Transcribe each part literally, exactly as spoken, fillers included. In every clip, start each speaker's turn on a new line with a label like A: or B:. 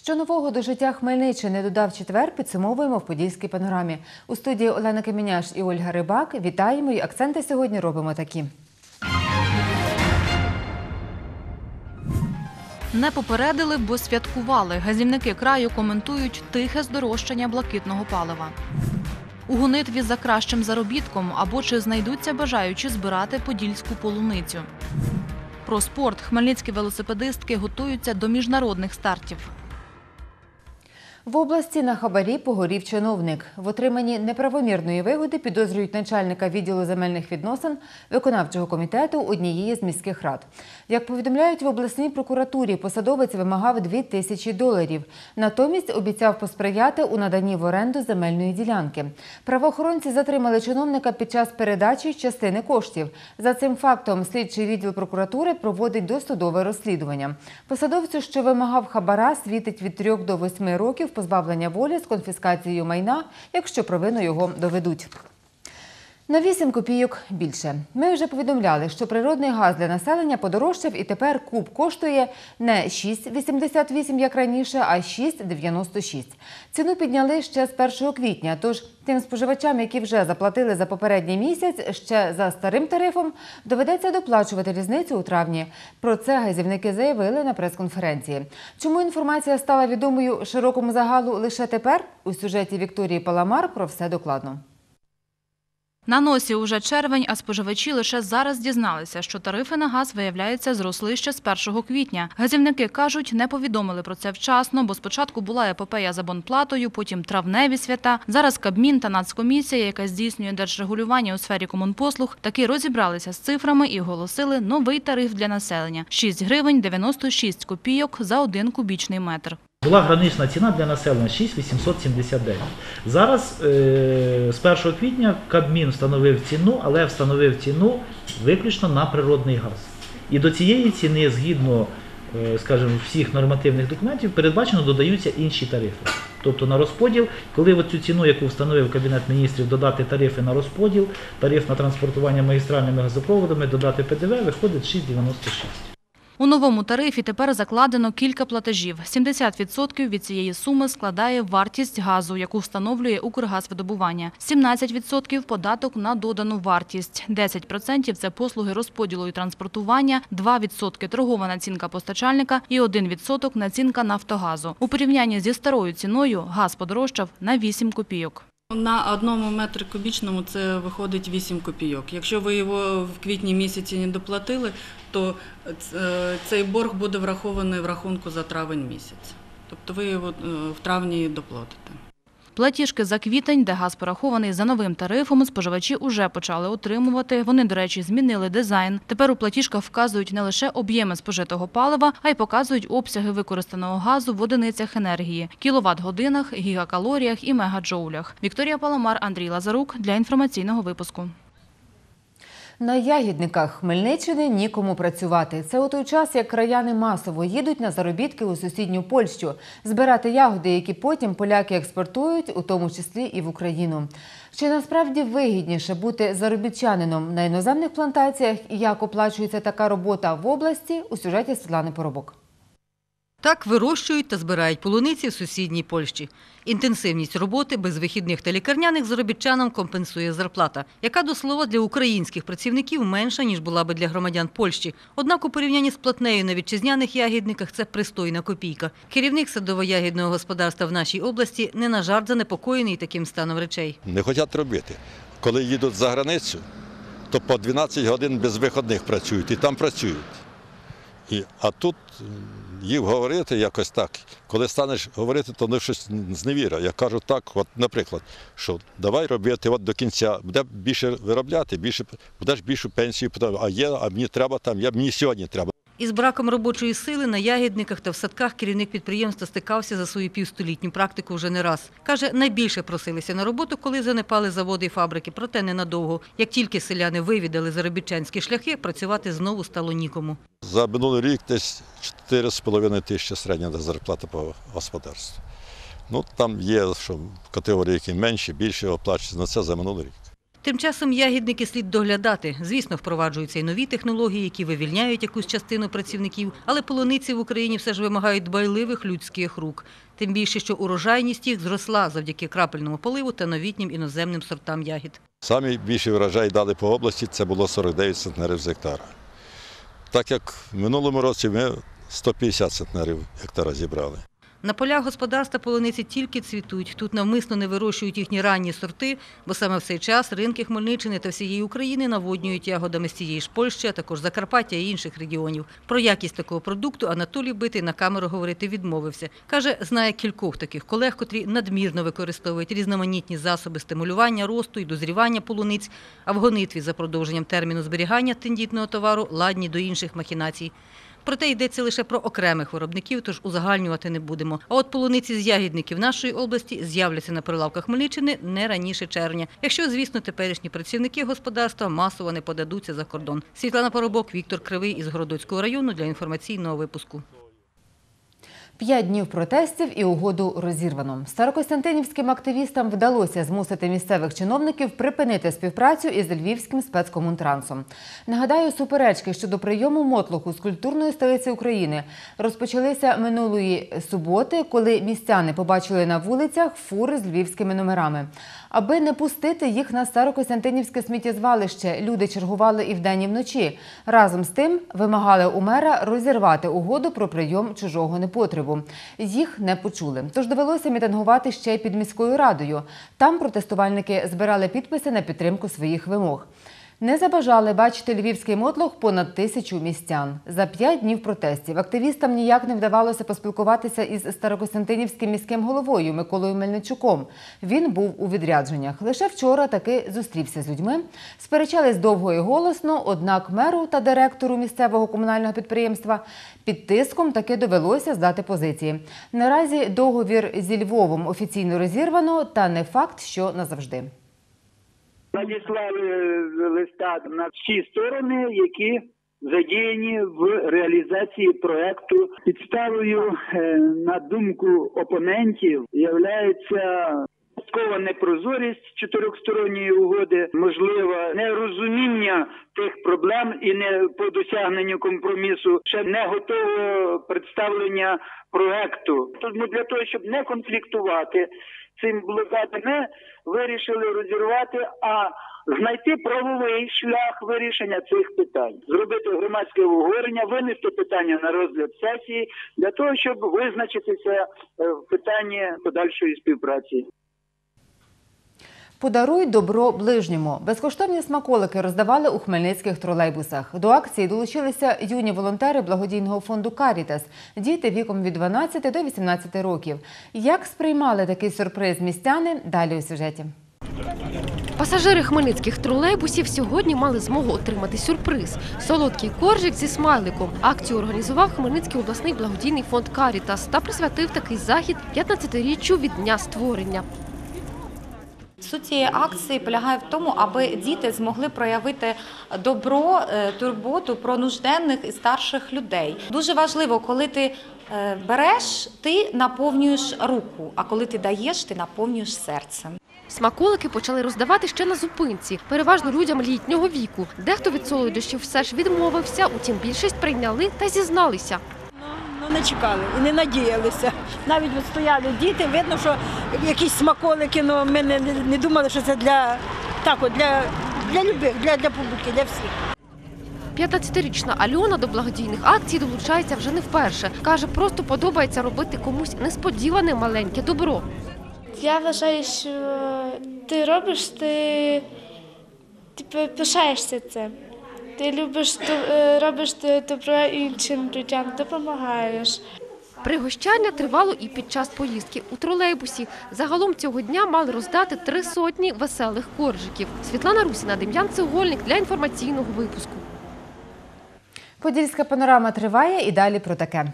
A: Що нового до життя Хмельниччини додав четвер, підсумовуємо в подільській панорамі. У студії Олена Каменяш і Ольга Рибак. Вітаємо і акценти сьогодні робимо такі.
B: Не попередили, бо святкували. Газівники краю коментують тихе здорожчання блакитного палива. У гонитві за кращим заробітком або чи знайдуться бажаючі збирати подільську полуницю. Про спорт. Хмельницькі велосипедистки готуються до міжнародних стартів.
A: В області на хабарі погорів чиновник. В отриманні неправомірної вигоди підозрюють начальника відділу земельних відносин виконавчого комітету однієї з міських рад. Як повідомляють в обласній прокуратурі, посадовець вимагав дві тисячі доларів. Натомість обіцяв посприяти у наданні в оренду земельної ділянки. Правоохоронці затримали чиновника під час передачі частини коштів. За цим фактом слідчий відділ прокуратури проводить досудове розслідування. Посадовцю, що вимагав хабара, світить від трьох до восьми років позбавлення волі з конфіскацією майна, якщо провину його доведуть. На вісім копійок більше. Ми вже повідомляли, що природний газ для населення подорожчав і тепер куб коштує не шість вісімдесят вісім, як раніше, а шість дев'яносто шість. Ціну підняли ще з першого квітня, тож тим споживачам, які вже заплатили за попередній місяць, ще за старим тарифом, доведеться доплачувати різницю у травні. Про це газівники заявили на прес-конференції. Чому інформація стала відомою широкому загалу лише тепер? У сюжеті Вікторії Паламар про все докладно.
B: На носі уже червень, а споживачі лише зараз дізналися, що тарифи на газ, виявляється, зросли ще з першого квітня. Газівники кажуть, не повідомили про це вчасно, бо спочатку була епопея з абонплатою, потім травневі свята. Зараз Кабмін та Нацкомісія, яка здійснює держрегулювання у сфері комунпослуг, таки розібралися з цифрами і оголосили новий тариф для населення – шість гривень дев'яносто шість копійок за один кубічний метр.
C: Була гранична ціна для населення шість вісімсот сімдесят дев'ять. Зараз е, з першого квітня Кабмін встановив ціну, але встановив ціну виключно на природний газ. І до цієї ціни, згідно, е, скажімо, всіх нормативних документів, передбачено додаються інші тарифи. Тобто на розподіл, коли оцю ціну, яку встановив Кабінет міністрів, додати тарифи на розподіл, тариф на транспортування магістральними газопроводами, додати Пе Де Ве, виходить шість дев'яносто шість.
B: У новому тарифі тепер закладено кілька платежів. сімдесят відсотків від цієї суми складає вартість газу, яку встановлює Укргазвидобування. сімнадцять відсотків – податок на додану вартість. десять відсотків – це послуги розподілу і транспортування, два відсотки – торгова націнка постачальника і один відсоток – націнка Нафтогазу. У порівнянні зі старою ціною газ подорожчав на вісім копійок.
D: На одному метрі кубічному це виходить вісім копійок. Якщо ви його в квітні місяці не доплатили, то цей борг буде врахований в рахунку за травень місяць. Тобто ви його в травні доплатите.
B: Платіжки за квітень, де газ порахований за новим тарифом, споживачі уже почали отримувати. Вони, до речі, змінили дизайн. Тепер у платіжках вказують не лише об'єми спожитого палива, а й показують обсяги використаного газу в одиницях енергії – кіловат-годинах, гігакалоріях і мегаджоулях. Вікторія Паламар, Андрій Лазарук для інформаційного випуску.
A: На ягідниках Хмельниччини нікому працювати. Це у той час, як краяни масово їдуть на заробітки у сусідню Польщу, збирати ягоди, які потім поляки експортують, у тому числі і в Україну. Чи насправді вигідніше бути заробітчанином на іноземних плантаціях і як оплачується така робота в області, у сюжеті Світлани Поробок.
E: Так вирощують та збирають полуниці в сусідній Польщі. Інтенсивність роботи без вихідних та лікарняних заробітчанам компенсує зарплата, яка, до слова, для українських працівників менша, ніж була би для громадян Польщі. Однак у порівнянні з платнею на вітчизняних ягідниках це пристойна копійка. Керівник садово-ягідного господарства в нашій області не на жарт занепокоєний таким станом речей.
F: Не хочуть робити. Коли їдуть за границю, то по дванадцять годин без вихідних працюють і там працюють. І, а тут їх говорити якось так. Коли станеш говорити, то вони щось зневіра. Я кажу так, от, наприклад, що давай робити от до кінця, буде більше виробляти, більше, будеш більшу пенсію, а є, а мені треба там, я, мені сьогодні треба.
E: Із браком робочої сили на ягідниках та в садках керівник підприємства стикався за свою півстолітню практику вже не раз. Каже, найбільше просилися на роботу, коли занепали заводи і фабрики, проте ненадовго. Як тільки селяни вивідали заробітчанські шляхи, працювати знову стало нікому.
F: За минулий рік десь чотири з половиною тисячі середня зарплата по господарству. Ну, там є що категорії, які менші, більше оплачуються, на це за минулий рік.
E: Тим часом ягідники слід доглядати. Звісно, впроваджуються й нові технології, які вивільняють якусь частину працівників, але полуниці в Україні все ж вимагають дбайливих людських рук. Тим більше, що урожайність їх зросла завдяки крапельному поливу та новітнім іноземним сортам ягід.
F: Самий більший врожай дали по області, це було сорок дев'ять центнерів з гектара. Так як в минулому році ми сто п'ятдесят центнерів гектара зібрали.
E: На полях господарства полуниці тільки цвітуть. Тут навмисно не вирощують їхні ранні сорти, бо саме в цей час ринки Хмельниччини та всієї України наводнюють ягодами з цієї ж Польщі, а також Закарпаття і інших регіонів. Про якість такого продукту Анатолій Битий на камеру говорити відмовився. Каже, знає кількох таких колег, котрі надмірно використовують різноманітні засоби стимулювання росту і дозрівання полуниць, а в гонитві за продовженням терміну зберігання тендітного товару ладні до інших махінацій. Проте йдеться лише про окремих виробників, тож узагальнювати не будемо. А от полуниці з ягідників нашої області з'являться на прилавках Хмельниччини не раніше червня. Якщо, звісно, теперішні працівники господарства масово не подадуться за кордон. Світлана Поробок, Віктор Кривий із Городоцького району для інформаційного випуску.
A: П'ять днів протестів і угоду розірвано. Старокостянтинівським активістам вдалося змусити місцевих чиновників припинити співпрацю із Львівським спецкомунтрансом. Нагадаю, суперечки щодо прийому мотлоху з культурної столиці України розпочалися минулої суботи, коли містяни побачили на вулицях фури з львівськими номерами. Аби не пустити їх на Старокостянтинівське сміттєзвалище, люди чергували і вдень, і вночі. Разом з тим вимагали у мера розірвати угоду про прийом чужого непотребу. Їх не почули, тож довелося мітингувати ще й під міською радою. Там протестувальники збирали підписи на підтримку своїх вимог. Не забажали бачити львівський мотлох понад тисячу містян. За п'ять днів протестів активістам ніяк не вдавалося поспілкуватися із Старокостянтинівським міським головою Миколою Мельничуком. Він був у відрядженнях. Лише вчора таки зустрівся з людьми. Сперечались довго і голосно, однак меру та директору місцевого комунального підприємства під тиском таки довелося здати позиції. Наразі договір зі Львовом офіційно розірвано, та не факт, що назавжди.
G: Надіслали листа на всі сторони, які задіяні в реалізації проекту. Підставою, на думку опонентів, являється часткова непрозорість чотирьохсторонньої угоди, можливо, нерозуміння тих проблем і не по досягненню компромісу, ще не готове представлення проекту. Тому для того, щоб не конфліктувати цим блокадом, ми вирішили розірвати, а знайти правовий шлях вирішення цих питань. Зробити громадське обговорення, винести питання на розгляд сесії, для того, щоб визначитися в питанні подальшої співпраці.
A: «Подаруй добро ближньому». Безкоштовні смаколики роздавали у хмельницьких тролейбусах. До акції долучилися юні волонтери благодійного фонду «Карітас», діти віком від дванадцяти до вісімнадцяти років. Як сприймали такий сюрприз містяни – далі у сюжеті.
H: Пасажири хмельницьких тролейбусів сьогодні мали змогу отримати сюрприз – солодкий коржик зі смайликом. Акцію організував Хмельницький обласний благодійний фонд «Карітас» та присвятив такий захід п'ятнадцятиріччю від дня створення.
I: Суть цієї акції полягає в тому, аби діти змогли проявити добро, турботу про нужденних і старших людей. Дуже важливо, коли ти береш, ти наповнюєш руку, а коли ти даєш, ти наповнюєш серцем.
H: Смаколики почали роздавати ще на зупинці, переважно людям літнього віку. Дехто від солодощів все ж відмовився, утім більшість прийняли та зізналися.
J: Не чекали і не надіялися. Навіть от стояли діти, видно, що якісь смаколики, але ми не, не думали, що це для, так от, для, для любих, для, для публіки, для всіх.
H: п'ятнадцятирічна Альона до благодійних акцій долучається вже не вперше. Каже, просто подобається робити комусь несподіване маленьке добро.
K: Я вважаю, що ти робиш, ти, ти пишаєшся цим. Ти любиш, робиш добро іншим людям, допомагаєш.
H: Пригощання тривало і під час поїздки у тролейбусі. Загалом цього дня мали роздати три сотні веселих коржиків. Світлана Русіна, Дем'ян Цегольник для інформаційного випуску.
A: Подільська панорама триває і далі про таке.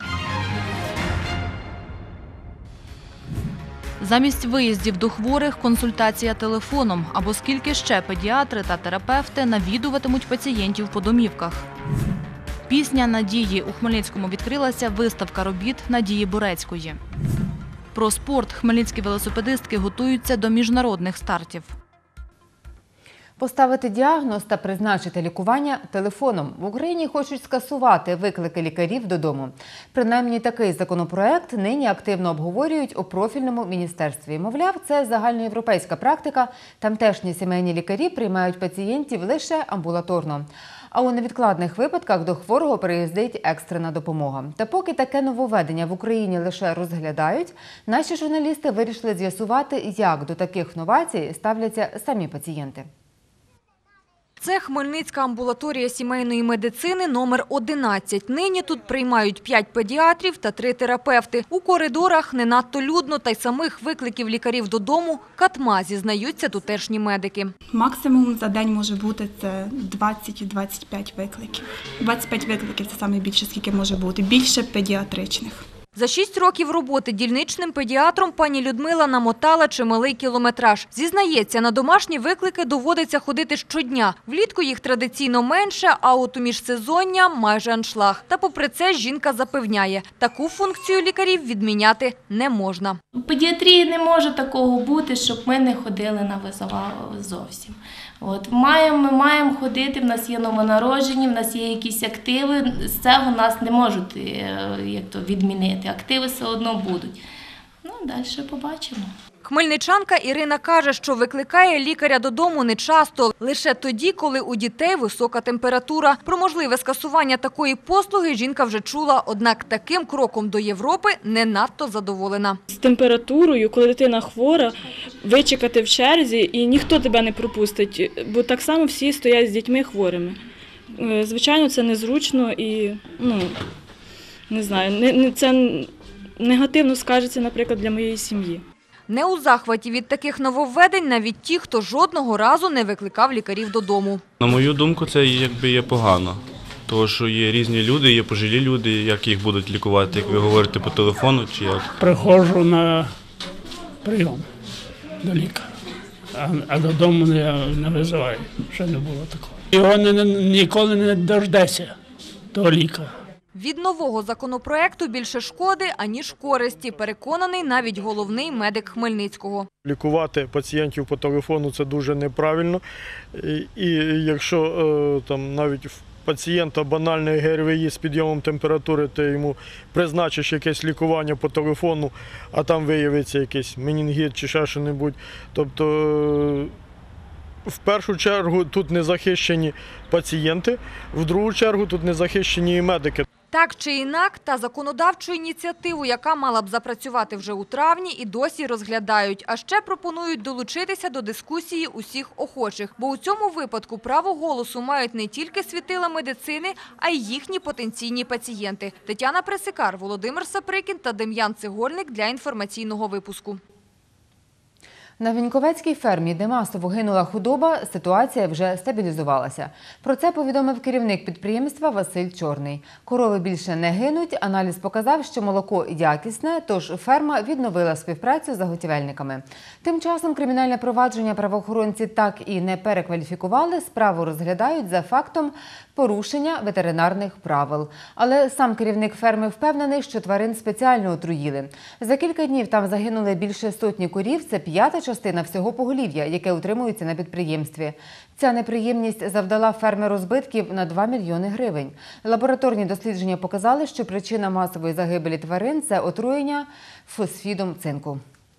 B: Замість виїздів до хворих – консультація телефоном. Або скільки ще педіатри та терапевти навідуватимуть пацієнтів по домівках. Пісня Надії. У Хмельницькому відкрилася виставка робіт Надії Борецької. Про спорт. Хмельницькі велосипедистки готуються до міжнародних стартів.
A: Поставити діагноз та призначити лікування телефоном. В Україні хочуть скасувати виклики лікарів додому. Принаймні такий законопроект нині активно обговорюють у профільному міністерстві. Мовляв, це загальноєвропейська практика. Тамтешні сімейні лікарі приймають пацієнтів лише амбулаторно. А у невідкладних випадках до хворого приїздить екстрена допомога. Та поки таке нововведення в Україні лише розглядають, наші журналісти вирішили з'ясувати, як до таких новацій ставляться самі пацієнти.
L: Це Хмельницька амбулаторія сімейної медицини номер одинадцять. Нині тут приймають п'ять педіатрів та три терапевти. У коридорах не надто людно, та й самих викликів лікарів додому катма, зізнаються тутешні медики.
M: Максимум за день може бути це двадцять - двадцять п'ять викликів. двадцять п'ять викликів – це найбільше, скільки може бути. Більше педіатричних.
L: За шість років роботи дільничним педіатром пані Людмила намотала чималий кілометраж. Зізнається, на домашні виклики доводиться ходити щодня. Влітку їх традиційно менше, а от у міжсезоння – майже аншлаг. Та попри це жінка запевняє, таку функцію лікарів відміняти не можна.
K: У педіатрії не може такого бути, щоб ми не ходили на визова зовсім. От, маємо, ми маємо ходити, в нас є новонароджені, в нас є якісь активи, з цього нас не можуть як то, відмінити. Активи все одно будуть. Ну, далі побачимо.
L: Хмельничанка Ірина каже, що викликає лікаря додому не часто, лише тоді, коли у дітей висока температура. Про можливе скасування такої послуги жінка вже чула, однак таким кроком до Європи не надто задоволена.
N: З температурою, коли дитина хвора, вичекати в черзі і ніхто тебе не пропустить, бо так само всі стоять з дітьми хворими. Звичайно, це незручно і, ну, не знаю, не, не, це негативно скажеться, наприклад, для моєї сім'ї.
L: Не у захваті від таких нововведень навіть ті, хто жодного разу не викликав лікарів додому.
O: На мою думку, це якби є погано, тому що є різні люди, є пожилі люди, як їх будуть лікувати, як ви говорите по телефону чи як.
P: Приходжу на прийом до лікаря, а, а додому не, не визиваю, ще не було такого. Його не, не, ніколи не дождеться, того лікаря.
L: Від нового законопроекту більше шкоди, аніж користі, переконаний навіть головний медик Хмельницького.
Q: Лікувати пацієнтів по телефону – це дуже неправильно. І, і якщо е, там, навіть в пацієнта банальний ГРВІ з підйомом температури, ти йому призначиш якесь лікування по телефону, а там виявиться якийсь менінгіт чи ще що-небудь. Тобто, е, в першу чергу тут не захищені пацієнти, в другу чергу тут не захищені і медики.
L: Так чи інак, та законодавчу ініціативу, яка мала б запрацювати вже у травні, і досі розглядають. А ще пропонують долучитися до дискусії усіх охочих. Бо у цьому випадку право голосу мають не тільки світила медицини, а й їхні потенційні пацієнти. Тетяна Пресикар, Володимир Саприкін та Дем'ян Цегольник для інформаційного випуску.
A: На Віньковецькій фермі, де масово гинула худоба, ситуація вже стабілізувалася. Про це повідомив керівник підприємства Василь Чорний. Корови більше не гинуть, аналіз показав, що молоко якісне, тож ферма відновила співпрацю з заготівельниками. Тим часом кримінальне провадження правоохоронці так і не перекваліфікували, справу розглядають за фактом порушення ветеринарних правил. Але сам керівник ферми впевнений, що тварин спеціально отруїли. За кілька днів там загинули більше сотні корів, це п'ята частина всього поголів'я, яке утримується на підприємстві. Ця неприємність завдала фермеру збитків на два мільйони гривень. Лабораторні дослідження показали, що причина масової загибелі тварин – це отруєння фосфідом цинку.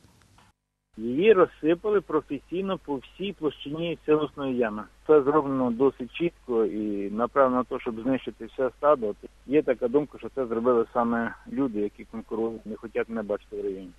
R: Її розсипали професійно по всій площині силосної ями. Це зроблено досить чітко і направлено на те, щоб знищити все стадо. Є така думка, що це зробили саме люди, які конкурують, не хочуть мене бачити в районі.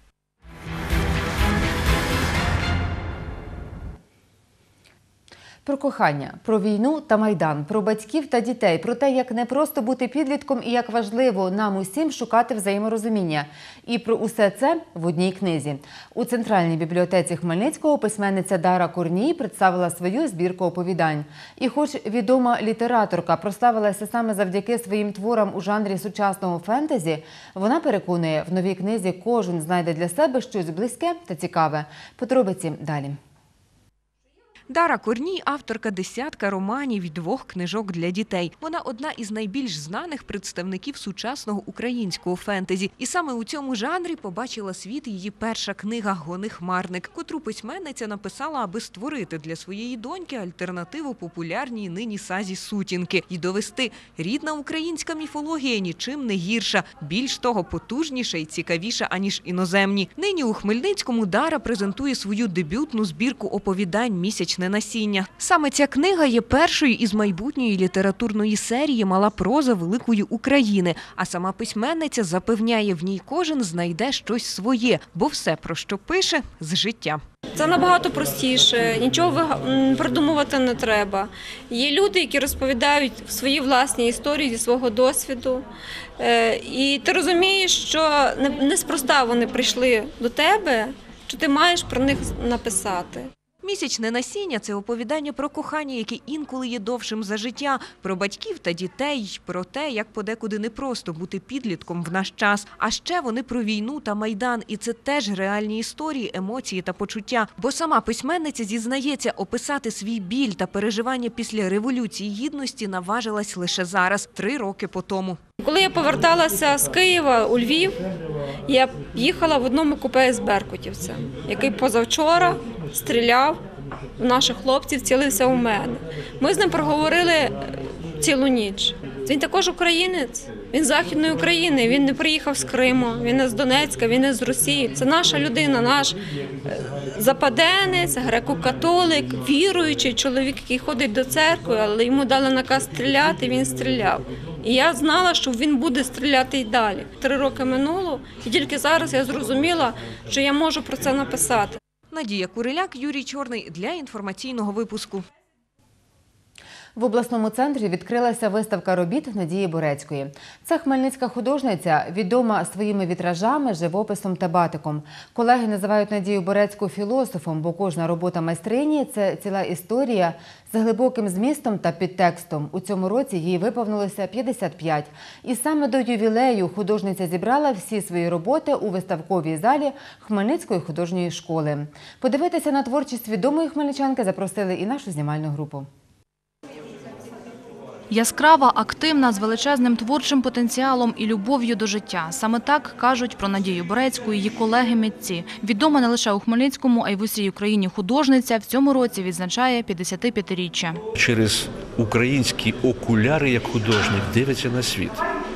A: Про кохання, про війну та Майдан, про батьків та дітей, про те, як не просто бути підлітком і як важливо нам усім шукати взаєморозуміння. І про усе це в одній книзі. У Центральній бібліотеці Хмельницького письменниця Дара Корній представила свою збірку оповідань. І хоч відома літераторка прославилася саме завдяки своїм творам у жанрі сучасного фентезі, вона переконує, в новій книзі кожен знайде для себе щось близьке та цікаве. Подробиці далі.
S: Дара Корній – авторка десятка романів і двох книжок для дітей. Вона одна із найбільш знаних представників сучасного українського фентезі. І саме у цьому жанрі побачила світ її перша книга «Гони хмарник», котру письменниця написала, аби створити для своєї доньки альтернативу популярній нині сазі сутінки і довести – рідна українська міфологія нічим не гірша, більш того, потужніша і цікавіша, аніж іноземні. Нині у Хмельницькому Дара презентує свою дебютну збірку оповідань «Місячне насіння». Саме ця книга є першою із майбутньої літературної серії «Мала проза великої України», а сама письменниця запевняє, в ній кожен знайде щось своє, бо все, про що пише, з життя.
T: Це набагато простіше, нічого придумувати не треба. Є люди, які розповідають свої власні історії зі свого досвіду. І ти розумієш, що неспроста вони прийшли до тебе, що ти маєш про них написати.
S: «Місячне насіння» – це оповідання про кохання, яке інколи є довшим за життя, про батьків та дітей, про те, як подекуди непросто бути підлітком в наш час. А ще вони про війну та Майдан. І це теж реальні історії, емоції та почуття. Бо сама письменниця зізнається, описати свій біль та переживання після Революції Гідності наважилась лише зараз, три роки по тому.
T: Коли я поверталася з Києва у Львів, я їхала в одному купе з беркутівцем, який позавчора стріляв в наших хлопців, цілився у мене. Ми з ним проговорили цілу ніч. Він також українець, він з Західної України, він не приїхав з Криму, він не з Донецька, він не з Росії. Це наша людина, наш западенець, греко-католик, віруючий чоловік, який ходить до церкви, але йому дали наказ стріляти, він стріляв. І я знала, що він буде стріляти й далі. Три роки минуло, і тільки зараз я зрозуміла, що я можу про це написати.
S: Надія Куриляк, Юрій Чорний для інформаційного випуску.
A: В обласному центрі відкрилася виставка робіт Надії Борецької. Це хмельницька художниця, відома своїми вітражами, живописом та батиком. Колеги називають Надію Борецьку філософом, бо кожна робота майстрині – це ціла історія з глибоким змістом та підтекстом. У цьому році їй виповнилося п'ятдесят п'ять. І саме до ювілею художниця зібрала всі свої роботи у виставковій залі Хмельницької художньої школи. Подивитися на творчість відомої хмельничанки запросили і нашу знімальну групу.
B: Яскрава, активна, з величезним творчим потенціалом і любов'ю до життя. Саме так кажуть про Надію Борецьку її колеги-митці. Відома не лише у Хмельницькому, а й в усій Україні художниця в цьому році відзначає п'ятдесятип'ятиріччя.
U: Через українські окуляри, як художник, дивиться на світ.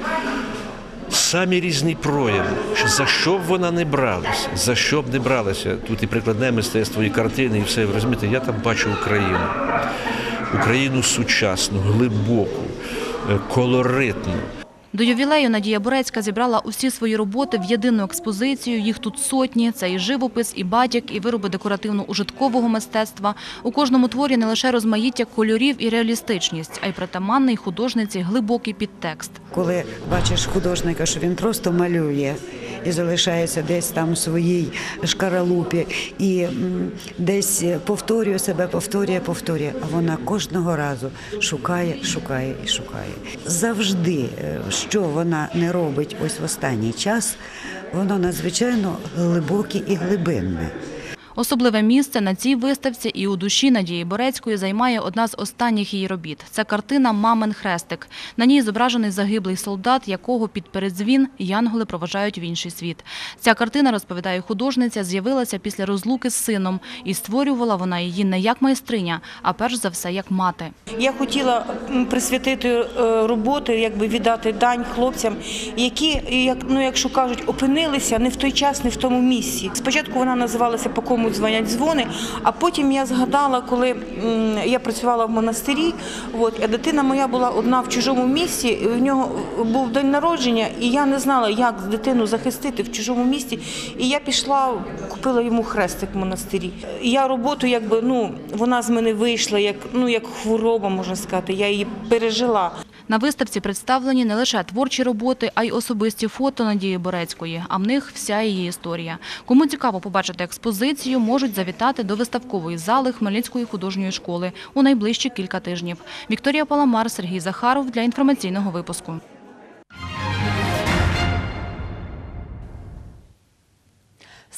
U: Самі різні прояви, за що б вона не бралася, за що б не бралася. Тут і прикладне мистецтво, і картини, і все. Ви розумієте, я там бачу Україну. Україну сучасну, глибоку, колоритну.
B: До ювілею Надія Борецька зібрала усі свої роботи в єдину експозицію. Їх тут сотні. Це і живопис, і батік, і вироби декоративно-ужиткового мистецтва. У кожному творі не лише розмаїття кольорів і реалістичність, а й притаманний художниці глибокий підтекст.
V: Коли бачиш художника, що він просто малює і залишається десь там в своїй шкаралупі, і десь повторює себе, повторює, повторює, а вона кожного разу шукає, шукає і шукає. Завжди, що вона не робить ось в останній час, воно надзвичайно глибоке і глибинне.
B: Особливе місце на цій виставці і у душі Надії Борецької займає одна з останніх її робіт. Це картина «Мамин хрестик». На ній зображений загиблий солдат, якого під передзвін янголи проважають в інший світ. Ця картина, розповідає художниця, з'явилася після розлуки з сином. І створювала вона її не як майстриня, а перш за все як мати.
W: Я хотіла присвятити роботи, якби віддати дань хлопцям, які, як, ну, якщо кажуть, опинилися не в той час, не в тому місці. Спочатку вона називалася «По кому дзвонять дзвони», а потім я згадала, коли я працювала в монастирі, от, а дитина моя була одна в чужому місці, в нього був день народження, і я не знала, як дитину захистити в чужому місці, і я пішла, купила йому хрестик в монастирі. Я роботу, якби, ну, вона з мене вийшла, як, ну, як хвороба, можна сказати, я її пережила.
B: На виставці представлені не лише творчі роботи, а й особисті фото Надії Борецької, а в них вся її історія. Кому цікаво побачити експозицію, можуть завітати до виставкової зали Хмельницької художньої школи у найближчі кілька тижнів. Вікторія Паламар, Сергій Захаров для інформаційного випуску.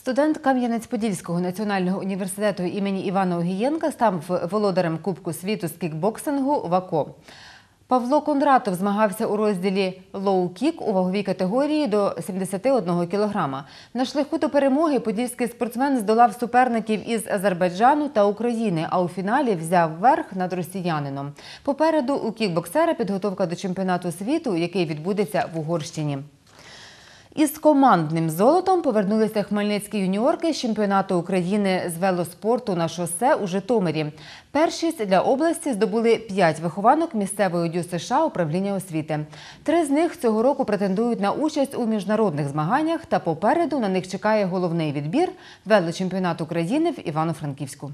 A: Студент Кам'янець-Подільського національного університету імені Івана Огієнка став володарем Кубку світу з кікбоксингу ВАКО. Павло Кондратов змагався у розділі лоу-кік у ваговій категорії до сімдесяти одного кілограма. На шляху до перемоги подільський спортсмен здолав суперників із Азербайджану та України, а у фіналі взяв верх над росіянином. Попереду у кікбоксера підготовка до чемпіонату світу, який відбудеться в Угорщині. Із командним золотом повернулися хмельницькі юніорки з чемпіонату України з велоспорту на шосе у Житомирі. Першість для області здобули п'ять вихованок місцевої ДЮСШ США управління освіти. Три з них цього року претендують на участь у міжнародних змаганнях, та попереду на них чекає головний відбір – велочемпіонат України в Івано-Франківську.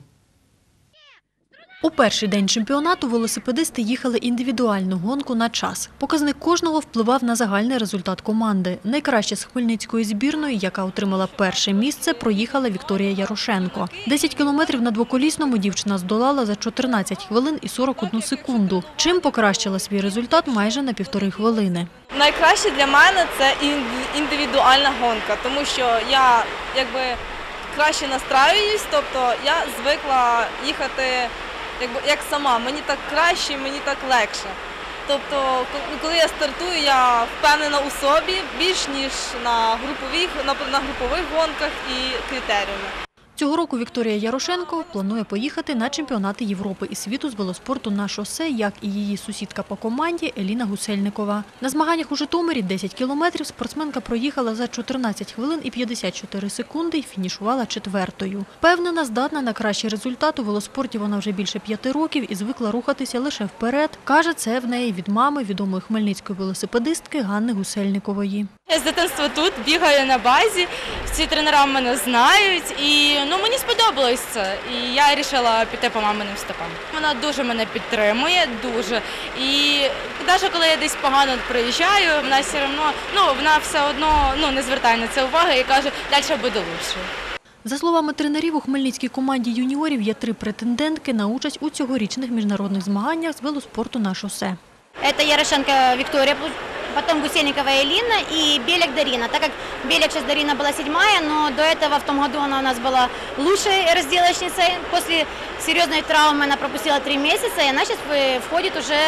C: У перший день чемпіонату велосипедисти їхали індивідуальну гонку на час. Показник кожного впливав на загальний результат команди. Найкраще з хмельницької збірної, яка отримала перше місце, проїхала Вікторія Ярошенко. десять кілометрів на двоколісному дівчина здолала за чотирнадцять хвилин і сорок одну секунду, чим покращила свій результат майже на півтори хвилини.
D: Найкраще для мене – це індивідуальна гонка, тому що я якби краще настраююсь, тобто я звикла їхати Якби, як сама, мені так краще, мені так легше. Тобто, коли я стартую, я впевнена у собі більш, ніж на групових, на, на групових гонках і критеріумах.
C: Цього року Вікторія Ярошенко планує поїхати на чемпіонати Європи і світу з велоспорту на шосе, як і її сусідка по команді Еліна Гусельникова. На змаганнях у Житомирі десять кілометрів спортсменка проїхала за чотирнадцять хвилин і п'ятдесят чотири секунди і фінішувала четвертою. Впевнена, здатна на кращий результат у велоспорті вона вже більше п'яти років і звикла рухатися лише вперед. Каже, це в неї від мами, відомої хмельницької велосипедистки Ганни Гусельникової.
D: Я з дитинства тут, бігаю на базі, всі тренера мене знають і ну, мені сподобалось це. І я вирішила піти по маминим стопам. Вона дуже мене підтримує, дуже. І навіть коли я десь погано приїжджаю, вона все одно, ну, вона все одно ну, не звертає на це уваги і каже, далі буде краще.
C: За словами тренерів, у хмельницькій команді юніорів є три претендентки на участь у цьогорічних міжнародних змаганнях з велоспорту на шосе.
F: Це Ярошенко Вікторія, потом Гусельникова Элина и Беляк Дарина. Так как Беляк сейчас Дарина была седьмая, но до этого в том году она у нас была лучшей разделочницей. После серьезной травмы она пропустила три месяца, и она сейчас входит уже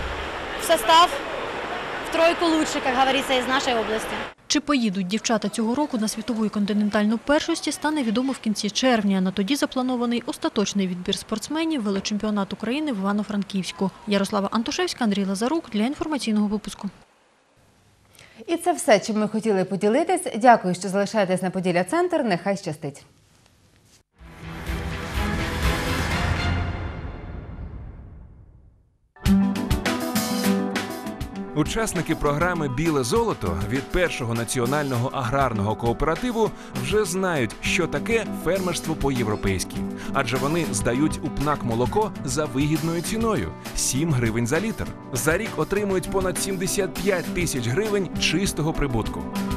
F: в состав, в тройку лучших, как говорится, из нашей области.
C: Чи поїдуть дівчата цього року на світову і континентальну першості, стане відомо в кінці червня. На тоді запланований остаточний відбір спортсменів велочемпіонат України в Івано-Франківську. Ярослава Антошевська, Андрій Лазарук для інформаційного випуску.
A: І це все, чим ми хотіли поділитись. Дякую, що залишаєтесь на Поділля Центр. Нехай щастить.
X: Учасники програми «Біле золото» від першого національного аграрного кооперативу вже знають, що таке фермерство по-європейськи. Адже вони здають у ПНАК молоко за вигідною ціною – сім гривень за літр. За рік отримують понад сімдесят п'ять тисяч гривень чистого прибутку.